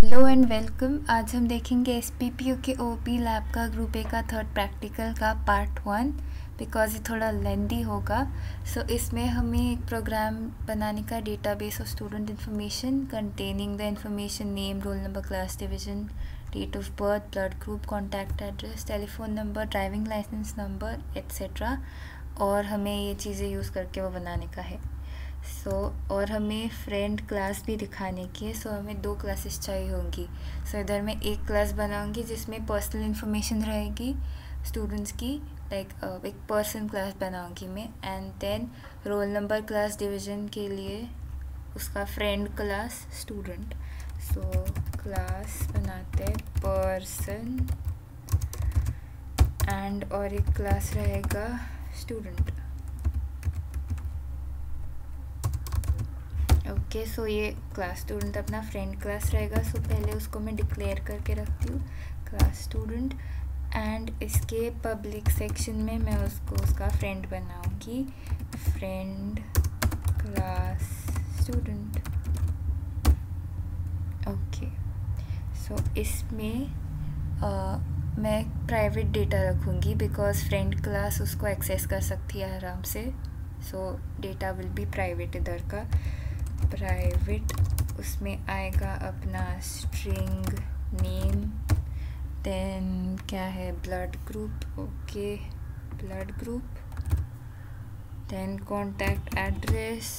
Hello and welcome. आज हम देखेंगे एसपीपीयू के ओपी लैब का ग्रुप ए का थर्ड प्रैक्टिकल का पार्ट 1 बिकॉज ये थोड़ा लेंदी होगा। सो इसमें हमें एक प्रोग्राम बनाने का database of student information containing the information name, roll number, class, division, date of birth, blood group, contact address, telephone number, driving licence number etcetera, और हमें ये चीज़ें यूज़ करके वो बनाने का है। और हमें फ्रेंड क्लास भी दिखाने की है। हमें 2 क्लासेस चाहिए होंगी। इधर मैं एक क्लास बनाऊंगी जिसमें पर्सनल इन्फॉर्मेशन रहेगी स्टूडेंट्स की, लाइक एक पर्सन क्लास बनाऊंगी मैं, and then roll number, class, division के लिए उसका फ्रेंड क्लास स्टूडेंट। क्लास बनाते हैं पर्सन एंड और एक क्लास रहेगा स्टूडेंट। ओके, सो ये क्लास स्टूडेंट अपना फ्रेंड क्लास रहेगा। पहले उसको मैं डिक्लेयर करके रखती हूँ क्लास स्टूडेंट, एंड इसके पब्लिक सेक्शन में मैं उसका फ्रेंड बनाऊँगी, friend class student. Okay, so इसमें मैं प्राइवेट डेटा रखूँगी बिकॉज फ्रेंड क्लास उसको एक्सेस कर सकती है आराम से। Data will be private. इधर का प्राइवेट, उसमें आएगा अपना स्ट्रिंग नेम, देन क्या है, blood group. Okay, blood group, then contact address,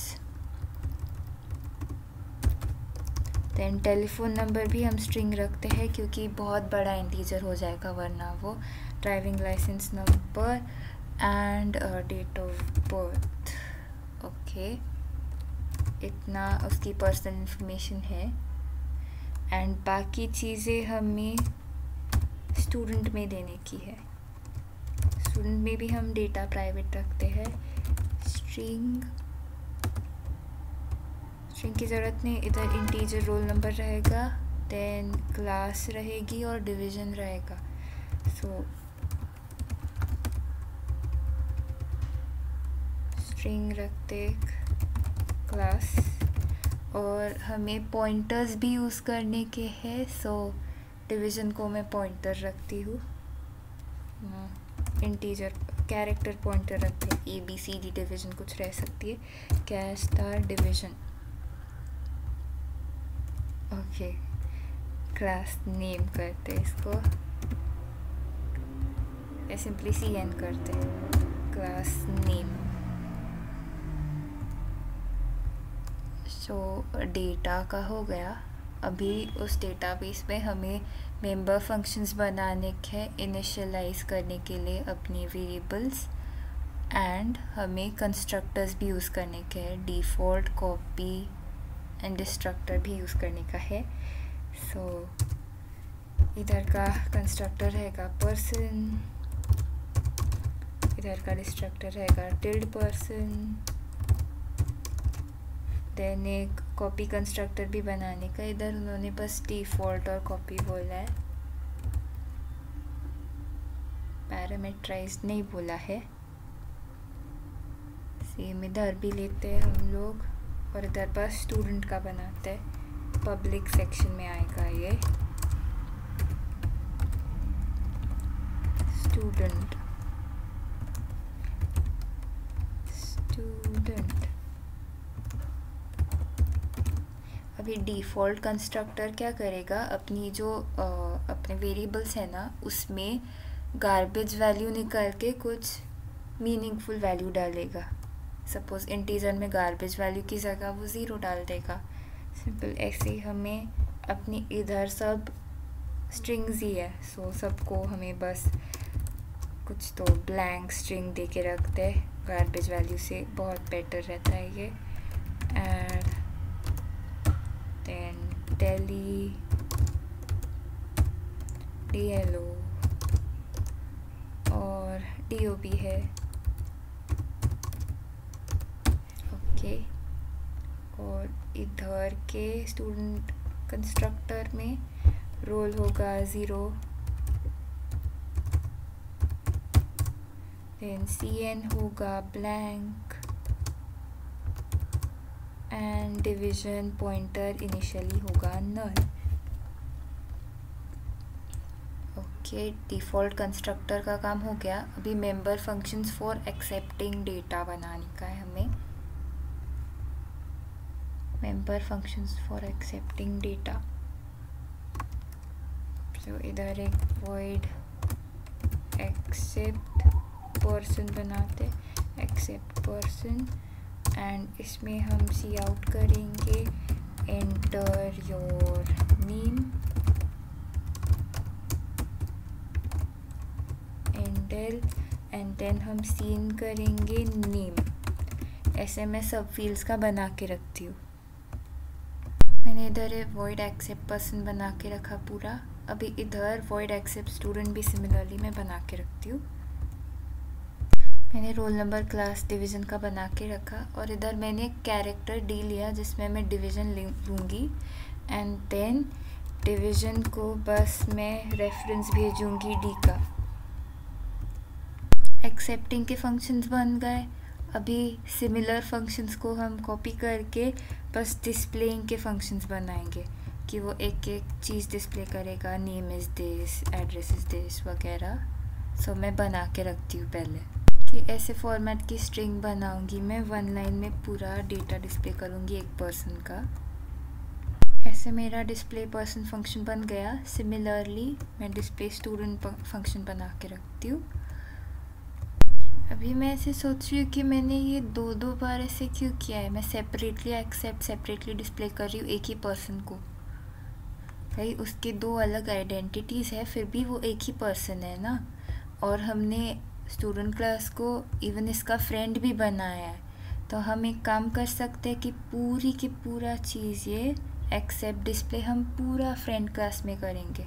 then telephone number भी हम स्ट्रिंग रखते हैं क्योंकि बहुत बड़ा इंटीजर हो जाएगा वरना वो, driving licence number and date of birth. Okay, इतना उसकी पर्सनल इन्फॉर्मेशन है, एंड बाकी चीज़ें हमें स्टूडेंट में देने की है। स्टूडेंट में भी हम डेटा प्राइवेट रखते हैं। स्ट्रिंग की ज़रूरत नहीं, इधर इंटीजर रोल नंबर रहेगा, देन क्लास रहेगी और डिवीज़न रहेगा। स्ट्रिंग रखते क्लास, और हमें पॉइंटर्स भी यूज़ करने के हैं। डिवीज़न को मैं पॉइंटर रखती हूँ, इंटीजर कैरेक्टर पॉइंटर रखते हैं। ABCD डिवीज़न कुछ रह सकती है, कैश star division. Okay, class name करते इसको, सिंपली CN करते क्लास नेम। डेटा का हो गया। अभी उस डेटाबेस में हमें मेंबर फंक्शंस बनाने के, इनिशियलाइज करने के लिए अपनी वेरिएबल्स, एंड हमें कंस्ट्रक्टर्स भी यूज़ करने के हैं, डिफ़ॉल्ट, कॉपी एंड डिस्ट्रक्टर भी यूज़ करने का है। इधर का कंस्ट्रक्टर रहेगा पर्सन, इधर का डिस्ट्रक्टर रहेगा टिल्ड पर्सन, देन एक कॉपी कंस्ट्रक्टर भी बनाने का। इधर उन्होंने बस डिफ़ॉल्ट और कॉपी बोला है, पैरामीटराइज्ड नहीं बोला है। सेम इधर भी लेते हैं हम लोग, और इधर बस स्टूडेंट का बनाते हैं। पब्लिक सेक्शन में आएगा ये स्टूडेंट। अभी डिफ़ॉल्ट कंस्ट्रक्टर क्या करेगा, अपनी जो अपने वेरिएबल्स है ना, उसमें गार्बेज वैल्यू निकाल के कुछ मीनिंगफुल वैल्यू डालेगा। सपोज़ इंटीजर में गार्बेज वैल्यू की जगह वो 0 डाल देगा। सिंपल ऐसे ही हमें अपनी इधर सब स्ट्रिंग्स ही है, सबको हमें बस कुछ तो ब्लैंक स्ट्रिंग दे के रखते हैं। गार्बेज वैल्यू से बहुत बेटर रहता है ये। एंड देन टेली, DLO और DOB है। ओके, और इधर के स्टूडेंट कंस्ट्रक्टर में रोल होगा 0, देन CN होगा blank, and division pointer initially होगा नल। कि डिफ़ॉल्ट कंस्ट्रक्टर का काम हो गया। अभी member functions for accepting data बनाने का है हमें। Member functions for accepting data, तो इधर एक void एक्सेप्ट पर्सन बनाते, एक्सेप्ट पर्सन, एंड इसमें हम सी आउट करेंगे enter your name and then हम सीन करेंगे नेम। ऐसे मैं सब फील्ड्स का बना के रखती हूँ। मैंने इधर void एक्सेप्ट पर्सन बना के रखा पूरा। अभी इधर void एक्सेप्ट स्टूडेंट भी सिमिलरली मैं बना के रखती हूँ। मैंने रोल नंबर क्लास डिवीज़न का बना के रखा, और इधर मैंने कैरेक्टर डी लिया जिसमें मैं डिवीज़न लूँगी, एंड देन डिवीज़न को बस मैं रेफरेंस भेजूँगी डी का। एक्सेप्टिंग के फंक्शंस बन गए। अभी सिमिलर फंक्शंस को हम कॉपी करके बस डिस्प्लेइंग के फंक्शंस बनाएंगे कि वो एक एक चीज़ डिस्प्ले करेगा, name is this, address is this वगैरह। सो मैं बना के रखती हूँ पहले कि ऐसे फॉर्मेट की स्ट्रिंग बनाऊंगी मैं, 1 लाइन में पूरा डेटा डिस्प्ले करूँगी एक पर्सन का। ऐसे मेरा डिस्प्ले पर्सन फंक्शन बन गया। सिमिलरली मैं डिस्प्ले स्टूडेंट फंक्शन बना के रखती हूँ। अभी मैं ऐसे सोच रही हूँ कि मैंने ये दो बार ऐसे क्यों किया है। मैं सेपरेटली एक्सेप्ट, सेपरेटली डिस्प्ले कर रही हूँ एक ही पर्सन को। भाई उसके दो अलग आइडेंटिटीज़ है, फिर भी वो एक ही पर्सन है ना। और हमने स्टूडेंट क्लास को इवन इसका फ्रेंड भी बनाया है, तो हम एक काम कर सकते हैं कि पूरी की पूरा चीज़ ये एक्सेप्ट डिस्प्ले हम पूरा फ्रेंड क्लास में करेंगे।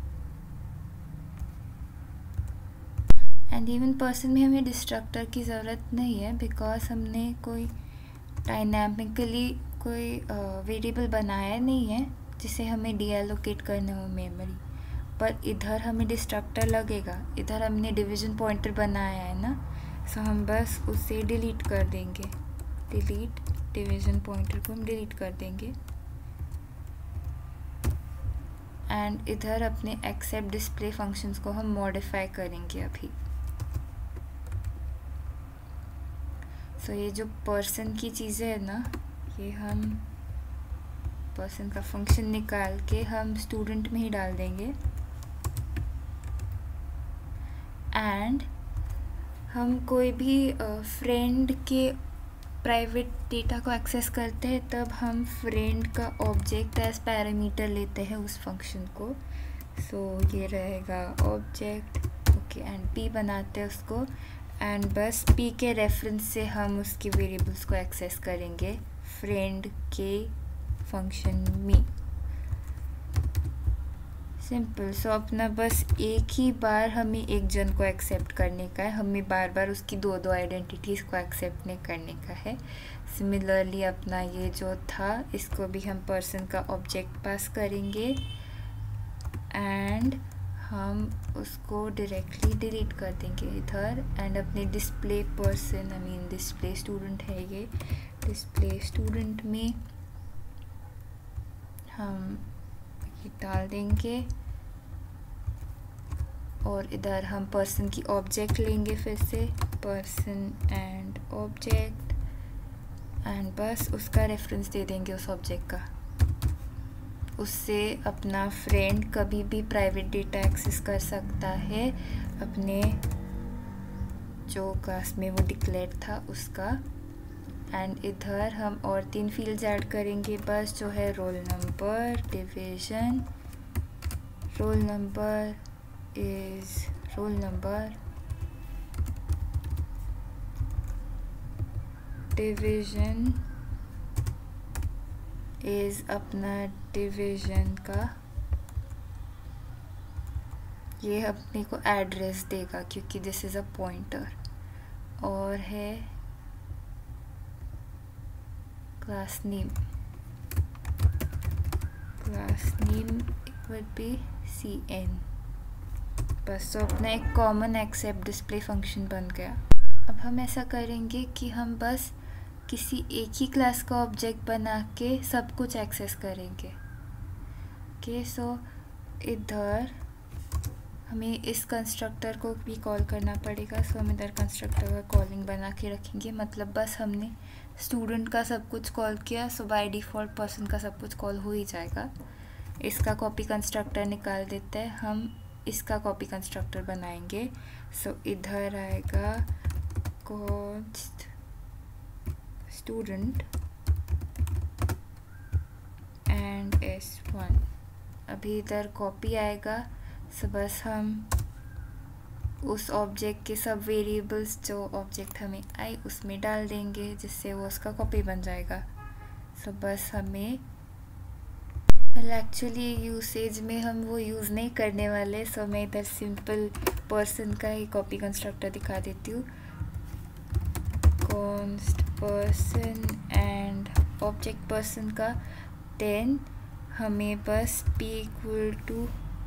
एंड इवन पर्सन में हमें डिस्ट्रक्टर की ज़रूरत नहीं है, बिकॉज हमने कोई डायनामिकली कोई वेरिएबल बनाया नहीं है जिसे हमें डीएलोकेट करना हो मेमोरी। पर इधर हमें डिस्ट्रक्टर लगेगा। इधर हमने डिवीज़न पॉइंटर बनाया है ना, सो हम बस उसे डिलीट कर देंगे। डिलीट डिवीज़न पॉइंटर को हम डिलीट कर देंगे। एंड इधर अपने एक्सेप्ट डिस्प्ले फंक्शंस को हम मॉडिफाई करेंगे अभी। सो ये जो पर्सन की चीज़ें है ना, ये हम पर्सन का फंक्शन निकाल के हम स्टूडेंट में ही डाल देंगे। एंड हम कोई भी फ्रेंड के प्राइवेट डेटा को एक्सेस करते हैं तब हम फ्रेंड का ऑब्जेक्ट एज पैरामीटर लेते हैं उस फंक्शन को। सो ये रहेगा ऑब्जेक्ट, ओके, एंड पी बनाते हैं उसको, एंड बस पी के रेफरेंस से हम उसके वेरिएबल्स को एक्सेस करेंगे फ्रेंड के फंक्शन में। सिंपल। सो अपना बस एक ही बार हमें एक जन को एक्सेप्ट करने का है, हमें बार बार उसकी दो आइडेंटिटीज़ को एक्सेप्ट नहीं करने का है। सिमिलरली अपना ये जो था इसको भी हम पर्सन का ऑब्जेक्ट पास करेंगे, एंड हम उसको डायरेक्टली डिलीट कर देंगे इधर। एंड अपने display person, I mean display student है ये, डिस्प्ले स्टूडेंट में हम ये डाल देंगे, और इधर हम पर्सन की ऑब्जेक्ट लेंगे फिर से, पर्सन एंड ऑब्जेक्ट, एंड बस उसका रेफरेंस दे देंगे उस ऑब्जेक्ट का। उससे अपना फ्रेंड कभी भी प्राइवेट डेटा एक्सेस कर सकता है अपने जो क्लास में वो डिक्लेयर था उसका। एंड इधर हम और 3 फील्ड्स ऐड करेंगे बस, जो है roll number, division. Roll number is roll number, division is अपना डिवीज़न का, ये अपने को एड्रेस देगा क्योंकि दिस इज़ अ पॉइंटर, और है class name, class name would be CN। बस तो अपना एक कॉमन एक्सेप्ट डिस्प्ले फंक्शन बन गया। अब हम ऐसा करेंगे कि हम बस किसी एक ही क्लास का ऑब्जेक्ट बना के सब कुछ एक्सेस करेंगे। ओके, सो इधर हमें इस कंस्ट्रक्टर को भी कॉल करना पड़ेगा। सो हम इधर कंस्ट्रक्टर का कॉलिंग बना के रखेंगे, मतलब बस हमने स्टूडेंट का सब कुछ कॉल किया, सो बाय डिफ़ॉल्ट पर्सन का सब कुछ कॉल हो ही जाएगा। इसका कॉपी कंस्ट्रक्टर निकाल देते हैं, हम इसका कॉपी कंस्ट्रक्टर बनाएंगे। सो इधर आएगा कॉस्ट स्टूडेंट एंड S1। अभी इधर कॉपी आएगा, सो बस हम उस ऑब्जेक्ट के सब वेरिएबल्स जो ऑब्जेक्ट हमें आई उसमें डाल देंगे, जिससे वो उसका कॉपी बन जाएगा। सो बस हमें एक्चुअली यूसेज में हम वो यूज़ नहीं करने वाले, सो मैं इधर सिंपल पर्सन का ही कॉपी कंस्ट्रक्टर दिखा देती हूँ। Const person and object person का, देन हमें बस p equal to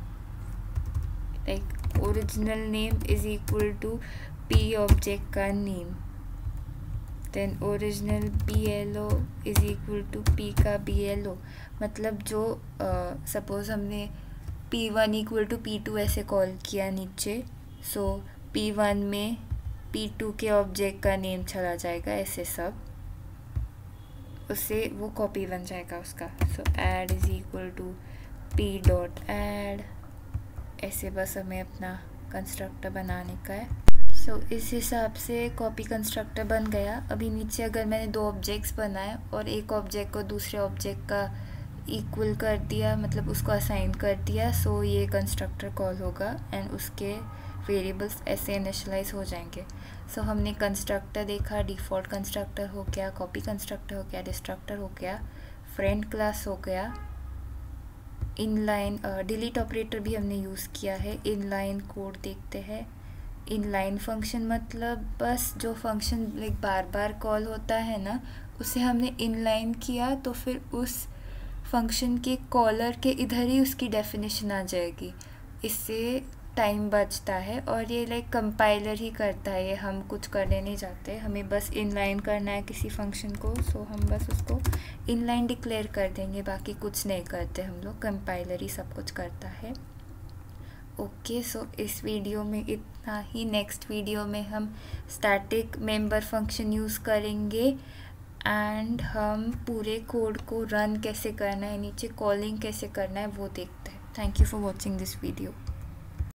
like original name is equal to p object का name, then original BLO is equal to p का BLO। मतलब जो सपोज हमने P1 इक्वल टू P2 ऐसे call किया नीचे, सो P1 में P2 के ऑब्जेक्ट का नेम चला जाएगा, ऐसे सब उससे वो कॉपी बन जाएगा उसका। So add is equal to p dot add, ऐसे बस हमें अपना कंस्ट्रक्टर बनाने का है। सो इस हिसाब से कॉपी कंस्ट्रक्टर बन गया। अभी नीचे अगर मैंने दो ऑब्जेक्ट्स बनाए और एक ऑब्जेक्ट को दूसरे ऑब्जेक्ट का इक्वल कर दिया, मतलब उसको असाइन कर दिया, सो ये कंस्ट्रक्टर कॉल होगा एंड उसके वेरिएबल्स ऐसे इनिशियलाइज हो जाएंगे। सो हमने कंस्ट्रक्टर देखा, डिफ़ॉल्ट कंस्ट्रक्टर हो गया, कॉपी कंस्ट्रक्टर हो गया, डिस्ट्रक्टर हो गया, फ्रेंड क्लास हो गया, इनलाइन डिलीट ऑपरेटर भी हमने यूज़ किया है। इनलाइन कोड देखते हैं। इनलाइन फंक्शन मतलब बस जो फंक्शन लाइक बार बार कॉल होता है ना, उसे हमने इनलाइन किया तो फिर उस फंक्शन के कॉलर के इधर ही उसकी डेफिनेशन आ जाएगी। इससे टाइम बचता है और ये लाइक कंपाइलर ही करता है, ये हम कुछ करने नहीं जाते, हमें बस इनलाइन करना है किसी फंक्शन को। सो हम बस उसको इनलाइन डिक्लेयर कर देंगे, बाकी कुछ नहीं करते हम लोग, कंपाइलर ही सब कुछ करता है। ओके, सो इस वीडियो में इतना ही। नेक्स्ट वीडियो में हम स्टैटिक मेंबर फंक्शन यूज़ करेंगे एंड हम पूरे कोड को रन कैसे करना है, नीचे कॉलिंग कैसे करना है वो देखते हैं। Thank you for watching this video.